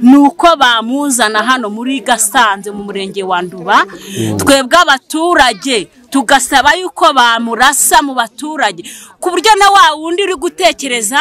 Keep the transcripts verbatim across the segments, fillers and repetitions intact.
nuko bamuzana hano muri Gasanze mu murenge wa Nduba twebwe abaturage tugasaba yuko bamurasa mu baturage ku buryo na wa wundi uri gutekereza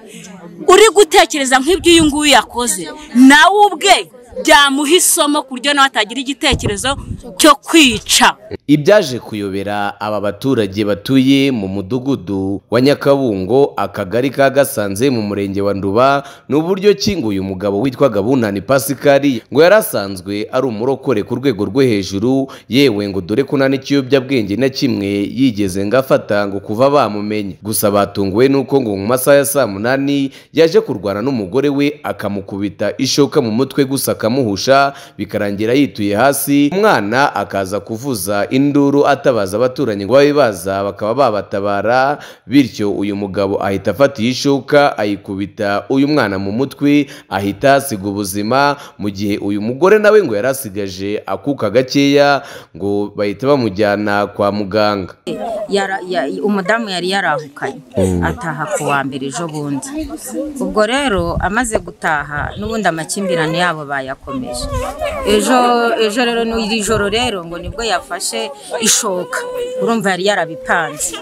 uri gutekereza nk'ibyo uyu nguyu yakoze nawe ubwe byamuha isomo ku buryo nawe atagira igitekerezo cyo kwica. Ibyaje kuyobera aba baturage batuye mu mudugudu wa Nyakabungo akagari ka Gasanze mu murenge wa Nduba n'uburyo kinguye umugabo witwaga Bunani Pascal ngo yarasanzwe ari umurokore ku rwego rwo hejuru, yewe ngo dore ko nani cy'iyobyabwenge na kimwe yigeze ngafata ngo kuva bamumenye. Gusa batunguwe nuko ngo mu masaha ya saa munani yaje kurwana n'umugore we akamukubita ishoka mu mutwe gusa akamuhusha bikarangira yituye hasi, umwana akaza kuvuza induru atabaza abaturanyi ngo babe baza bakaba babatabara, bityo uyu mugabo ahita afata ishoka ayikubita uyu mwana mu mutwe ahita asiga ubuzima, mu gihe uyu mugore nawe ngo yarasigaje akuka gakeya ngo bahita bamujyana kwa muganga. Yara, ya, umudamu yari yarahukanye mm. ataha ku wa mbere ejo bundi, ubwo rero amaze gutaha n'ubundi amakimbirane yabo bayakomeje. Ejo ejo rero n'iri joro rero ngo nibwo yafashe ishoka, urumva yari yarabipanze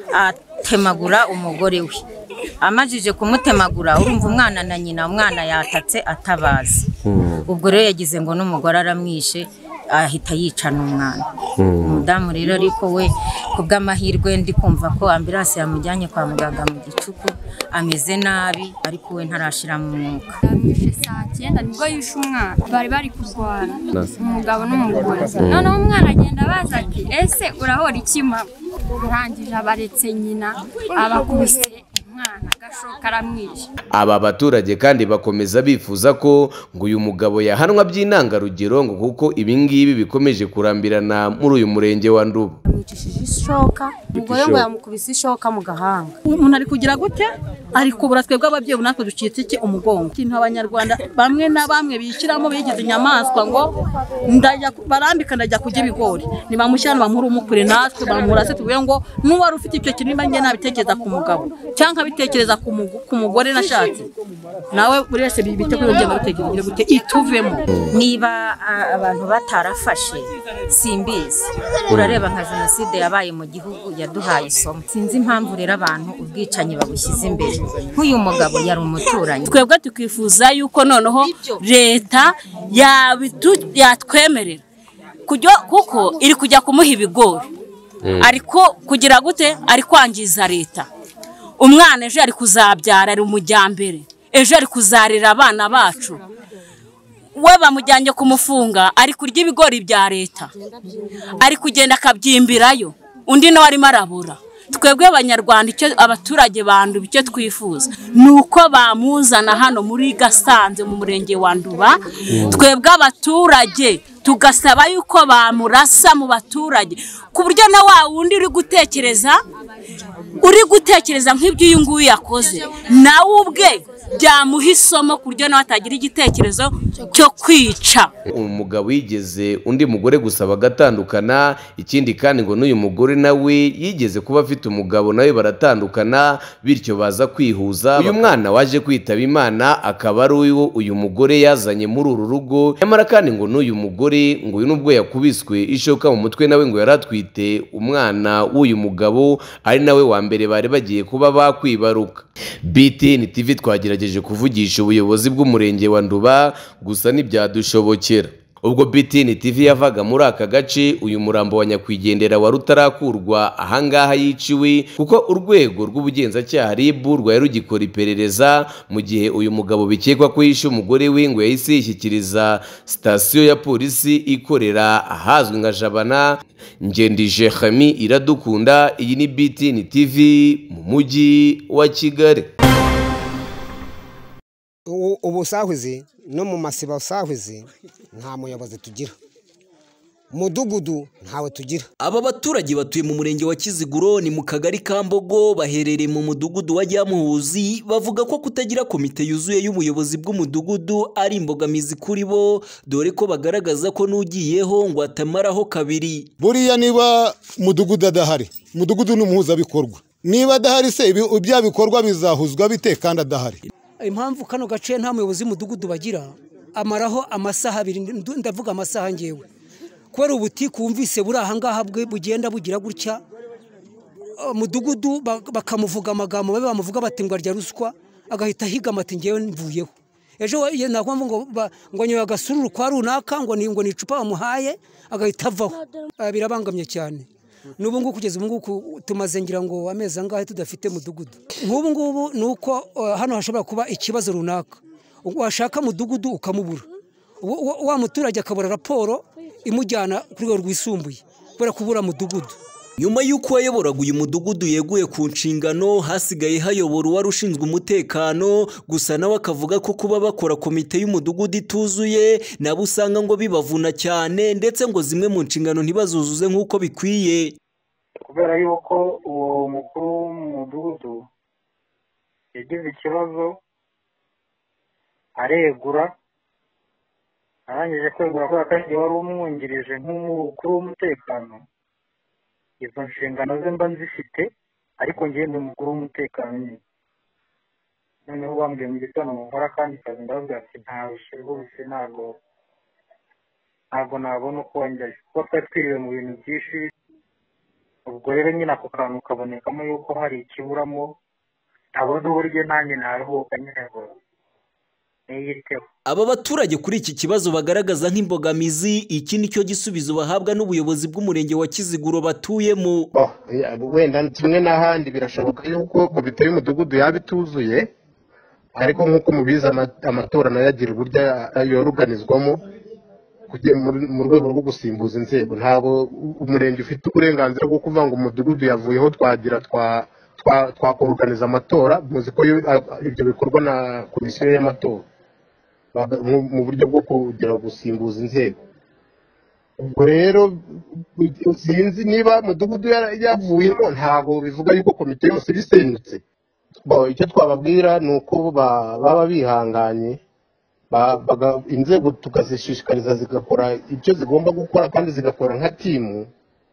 atemagura umugore we. Amajije kumutemagura urumva umwana na nyina, umwana yatatse atabaza mm. ubwo rero yagize ngo n'umugore aramwishe ahita yicana umwana. Umudamu rero ariko we kubw'amahirwe ndi kumva ko ambulance yamujyanye kwa muganga mu gicuku ameze nabi, ariko we ntarashira mu mwuka. Yamishe saa cyenda nibwo yishe umwana, bari bari kurwana umugabo n'umugore. Noneho umwana agenda baza ati ese urahora ikima, urangije abaretse nyina abakubise umwana gashoka aramwishe. Aba baturage kandi bakomeza bifuza ko ngo uyu mugabo yahanwa by'intangarugero ngo kuko ibi ngibi bikomeje kurambirana muri uyu murenge wa Nduba. Yicishije ishoka, umugore ngo yamukubise ishoka mu gahanga. Umuntu ari kugira gute? Ari kubura twebwe ababyeyi natwe ducitse iki umugongo. Kintu abanyarwanda bamwe na bamwe bikiramo bigize inyamaswa ngo ndajya barambika ndajya kujya ibigori. Ni bamushyana bamuri umukure natwe bamurase tuvuye ngo n'uwari ufite icyo kintu mba nge nabitekereza ku mugabo cyangwa bitekereza ku mugore nashatse. Nawe buri wese bibite ko yongera bitekereza gute ituvemo. Niba abantu batarafashe simbizi, urareba nka jenoside yabaye mu gihugu yaduhaye isomo. Sinzi impamvu rero abantu ubwicanyi babushyize imbere. Nk'uyu mugabo yari umuturanyi. Twebwe tukifuza yuko noneho leta yatwemerera kuko iri kujya kumuha ibigori ariko kugira gute ari kwangiza leta. Umwana ejo ari kuzabyara ari umujyambere, ejo ari kuzarira abana bacu. We bamujyanye kumufunga ari kurya ibigori bya leta, ari kugenda akabyimbirayo, undi nawe arimo arabura. Twebwe abanyarwanda icyo abaturage bandu icyo twifuza nuko bamuzana hano muri Gasanze mu murenge wa Nduba, twebwe abaturage tugasaba yuko bamurasa mu baturage ku buryo na wa wundi uri gutekereza uri gutekereza nk'ibyo uyu nguyu yakoze nawe ubwe byamuha isomo ku buryo nawe atagira igitekerezo cyo kwica. Umugabo yigeze undi mugore gusaba gatandukana, ikindi kandi ngo n'uyu mugore nawe yigeze kuba afite umugabo nawe baratandukana, bityo baza kwihuza. Uyu mwana waje kwitaba Imana akaba ari uyu uyu mugore yazanye muri uru rugo, nyamara kandi ngo n'uyu mugore ngo uyu nubwo yakubiswe ishoka mu mutwe nawe ngo yaratwite umwana w'uyu mugabo ari nawe wa mbere bari bagiye kuba bakwibaruka. B T N T V twagerageje kuvugisha ubuyobozi bw'umurenge wa Nduba gusa ntibyadushobokera. Ubwo B T N T V yavaga muri aka gace uyu murambo wa nyakwigendera wa rutarakurwa ahangaha yiciwe kuko urwego rw'ubugenzacyaha R I B rwari rugikora iperereza, mu gihe uyu mugabo bikekwa ko yishe umugore we ngo yahise yishyikiriza sitasiyo ya polisi ikorera ahazwi nka Jabana. Yicishije Khami Iradukunda, iyi ni B T N T V mu mujyi wa Kigali. Ubusahuzi no mu masiba usahuzi nta muyobozi tugira, mudugudu ntawe tugira. Aba baturage batuye mu murenge wa Kiziguro ni mu kagari ka Mbogo, baherereye mu mudugudu wa Ryamuhuzi, bavuga ko kutagira komite yuzuye y'ubuyobozi bw'umudugudu ari imbogamizi kuri bo, dore ko bagaragaza ko n'ugiyeho ngo atamaraho kabiri. Buriya niba mudugudu adahari, mudugudu n'umuhuza bikorwa, niba adahari se ibya bikorwa bizahuzwa bite kandi adahari? Impamvu kano gace nta muyobozi w'umudugudu bagira amaraho amasaha abiri, ndavuga amasaha ngewe kubera ubutiku wumvise buri aha ngaha bugenda bugira gutya, umudugudu bakamuvuga amagambo babe bamuvuga bati ngo arya ruswa, agahita higama ati ngewe mvuyeho. Ejo nakwamva ngo ngo nyoye agasururu kwa runaka ngo ni ngo ni icupa bamuhaye agahita avaho. Birabangamye cyane. N'ubu ngubu kugeza ubu ngubu tumaze ngira ngo amezi angahe tudafite mudugudu. Nk'ubu ngubu nuko hano hashobora kuba ikibazo runaka, washaka mudugudu ukamubura, wa muturage akabura raporo imujyana kuri rwo rwisumbuye kubera kubura mudugudu. Nyuma y'uko wayoboraga uyu mudugudu yeguye ku nshingano, hasigaye hayobora uwari ushinzwe umutekano, gusa nawe akavuga ko kuba bakora komite y'umudugudu ituzuye nabo usanga ngo bibavuna cyane, ndetse ngo zimwe mu nshingano ntibazuzuze nk'uko bikwiye. Kubera yuko uwo mukuru w'umudugudu yagize ikibazo aregura, arangije kwegura kubera ko ari wari umwungirije nk'umukuru w'umutekano. Izo nshingano ze mba nzifite, ariko ngiye ndi umukuru w'umutekano nyine. Noneho bambwiye mu gitondo nkora kandi kazi, ndavuga ati ntabwo rwose ntabwo ntabwo nabona uko njyayo kuko twari twiriwe mu bintu byinshi. Ubwo rero nyine ako kantu kabonekamo yuko hari ikiburamo, ntabona uburyo nanjye naruhuka nyine ngo niyiteho. Aba baturage kuri iki kibazo bagaragaza nk'imbogamizi, iki nicyo gisubizo bahabwa n'ubuyobozi bw'umurenge wa Kiziguro batuyemo. Wenda kimwe n'ahandi birashoboka yuko komite y'umudugudu yaba ituzuye, ariko nk'uko mubizi amatora nayo agira uburyo yoruganizwamo mu rwego rwo gusimbuza inzego. Ntabwo umurenge ufite uburenganzira bwo kuvuga ngo umudugudu yavuyeho twagira twa twakoruganiza amatora. Muzi ko ibyo bikorwa na komisiyo y'amatora mu buryo bwo kugira gusimbuza inzego. Ubwo rero sinzi niba umudugudu yavuyemo, ntabwo bivuga yuko komite yose ibisenyutse. Icyo twababwira ni uko baba bihanganye, inzego tukazishishikariza zigakora icyo zigomba gukora kandi zigakora nka timu.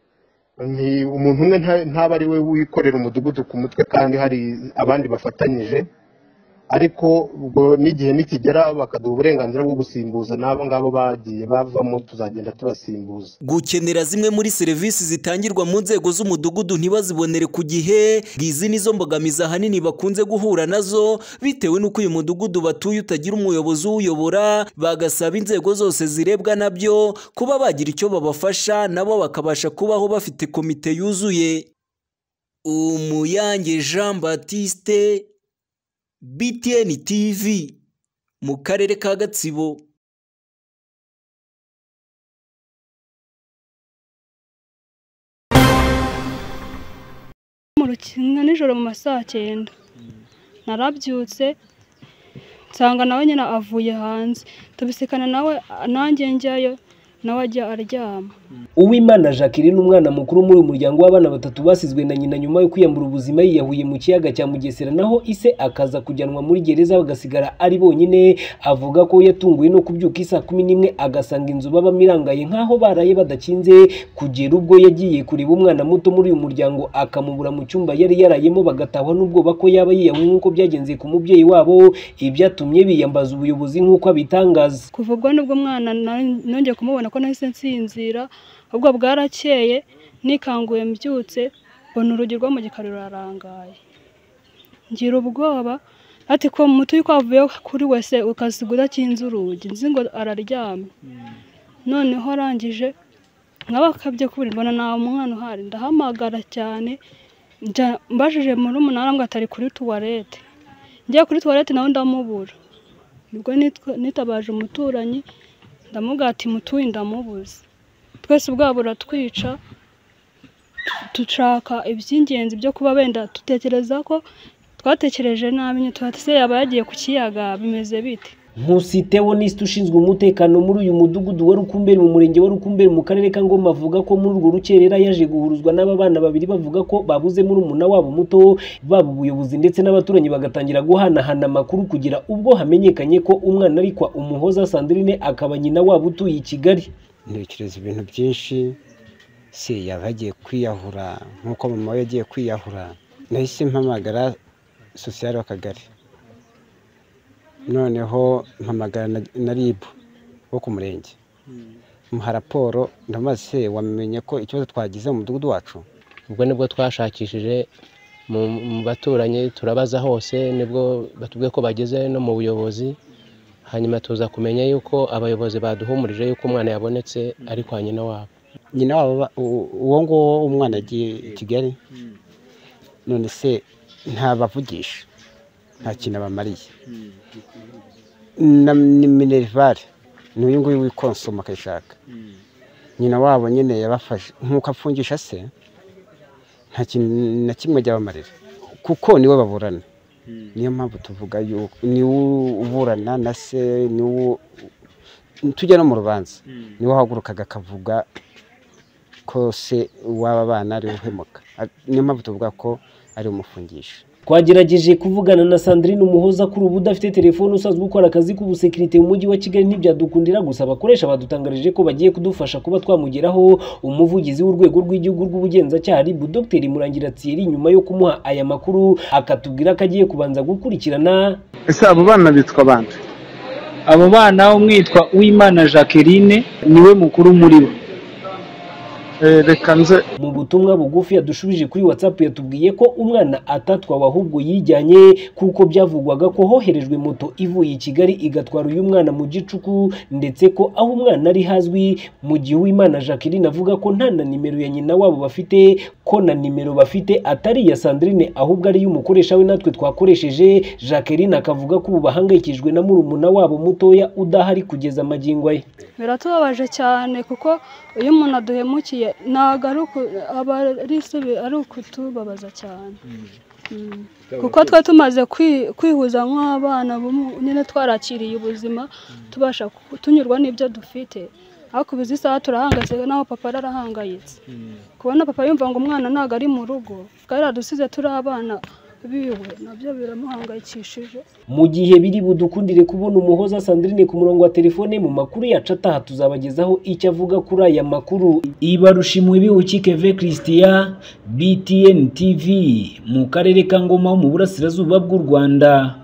Ni umuntu umwe ntaba ari we wikorera umudugudu ku mutwe kandi hari abandi bafatanyije, ariko ubwo n'igihe nikigera bakaduha uburenganzira bwo gusimbuza n'abo ngabo bagiye bavamo tuzagenda tubasimbuza. Gukenera zimwe muri serivisi zitangirwa mu nzego z'umudugudu ntibazibonere ku gihe, izi nizo mbogamizi ahanini bakunze guhura nazo, bitewe n'uko uyu mudugudu batuye utagira umuyobozi uwuyobora. Bagasaba inzego zose zirebwa nabyo kuba bagira icyo babafasha, nabo bakabasha kubaho bafite komite yuzuye. Umuyange Jean Baptiste, B T N T V, mu karere ka Gatsibo. Mu rukinga nijoro mu masaha cyenda narabyutse nsanga nawe nyine avuye hanze, tubisikana nawe nanjye njyayo nawe ajya aryama. Uwimana Jacqueline umwana mukuru muri umuryango w'abana batatu basizwe na nyina nyuma yo kwiyambura ubuzima yiyahuye mu kiyaga cya Mugesera, naho ise akaza kujyanwa muri gereza bagasigara ari bonyine. Avuga ko yatunguwe no kubyuka isa kumi n'imwe agasanga inzu babamo irangaye nkaho baraye badakinze, kugera ubwo yagiye kureba umwana muto muri uyu muryango akamubura mu cyumba yari yarayemo, bagatahwa n'ubwoba ko yaba yiyahuye nk'uko byagenze ku mubyeyi wabo, ibyatumye biyambaza ubuyobozi nk'uko abitangaza. Kuva ubwo nibwo mwana nongeye kumubona ko nahise nsinzira, ubwo bwarakeye nikanguye mbyutse mbona urugi rwo mu gikari rurarangaye, ngira ubwoba ati ko mutu yuko avuye kuri wese ukasigura kinze urugi nzi ngo araryama. Noneho arangije nkabakabye kubira mbona nta mwana uhari, ndahamagara cyane mbajije muri umunara ngo atari kuri tuwarete, ngiye kuri tuwarete nawe ndamubura. Nibwo nitabaje umuturanyi ndamubwira ati mutuye ndamubuze. Twese ubwabura twica tushaka iby'ingenzi byo kuba benda tutekereza ko twatekereje nabi, nyine twatse yaba yagiye ku kiyaga bimeze bite. Nkusi Theoniste ushinzwe umutekano muri uyu mudugudu wa Rukumberi mu murenge wa Rukumberi mu karere ka Ngoma avuga ko muri urwo rukerera yaje guhuruzwa n'aba bana babiri bavuga ko babuze muri umuna wabo muto, baba ubuyobozi ndetse n'abaturanyi bagatangira guhanahana amakuru kugira ubwo hamenyekanye ko umwana ari kwa Umuhoza Sandrine akaba nyina wabo utuye i Kigali. Ntekereza ibintu byinshi, se yabagiye kwiyahura nk'uko mama we yagiye kwiyahura. Nahise mpamagara sosiyete w'akagari noneho mpamagara na ribu wo ku murenge muha raporo ndamaze wamenye ko ikibazo twagize mu mudugudu wacu. Ubwo nibwo twashakishije mu baturanyi turabaza hose, nibwo batubwiye ko bageze no mu buyobozi, hanyuma tuza kumenya yuko abayobozi baduhumurije yuko umwana yabonetse ari kwa nyina wabo. Nyina wabo uwo ngo umwana agiye i Kigali, none se ntabavugisha, nta kintu abamariye. Na minerivare n'uyu nguyu wikonsoma akayishaka, nyina wabo nyine yabafashe nk'uko afungisha se, nta kintu na kimwe byabamarira kuko niwe baburana. Niyo mpamvu tuvuga yuko niwe uburana na se, niwe tujya no mu rubanza niwe hagurukaga akavuga ko se waba bana ari uhemuka. Niyo mpamvu tuvuga ko ari umufungisha. Twagerageje kuvugana na Sandrine Umuhoza kuri ubu udafite telefone usanzwe ukora akazi k'ubusekirite mu mujyi wa Kigali ntibyadukundira, gusa abakoresha badutangarije ko bagiye kudufasha kuba twamugeraho. Umuvugizi w'urwego rw'igihugu rw'ubugenzacyaha R I B Dr Murangira Thierry nyuma yo kumuha aya makuru akatubwira ko agiye kubanza gukurikirana. Ese abo bana bitwa bande? Abo bana umwitwa Uwimana Jacqueline niwe mukuru muri bo. Reka nze mu butumwa bugufi yadushubije kuri WhatsApp yatubwiye ko umwana atatwawe ahubwo yijyanye, kuko byavugwaga ko hoherejwe moto ivuye i Kigali igatwara uyu mwana mu gicuku, ndetse ko aho umwana ari hazwi. Mu gihe Uwimana Jacqueline avuga ko nta na nimero ya nyina wabo bafite, ko na nimero bafite atari ya Sandrine ahubwo ari y'umukoresha we natwe twakoresheje. Jacqueline akavuga ko ubu bahangayikijwe na murumuna wabo mutoya udahari kugeza magingo ye. Biratubabaje cyane kuko iyo umuntu aduhemukiye ntago ari ukutubabaza cyane, kuko twe tumaze kwihuza nk'abana nyine twarakiriye ubuzima tubasha tunyurwa n'ibyo dufite, ariko ubu izi saha turahangayitse naho papa arahangayitse. Kubona papa yumva ngo umwana ntago ari mu rugo kandi adusize turi abana biwe nabyo biramuhangayikishije. Mu gihe biri budukundire kubona Umuhoza Sandrine ku murongo wa telefone, mu makuru yacu ataha tuzabagezaho icyo avuga kuri aya makuru. Ibarushimwe Biwukike Ve Christian, B T N T V mu karere ka Ngoma mu burasirazuba bw'u Rwanda.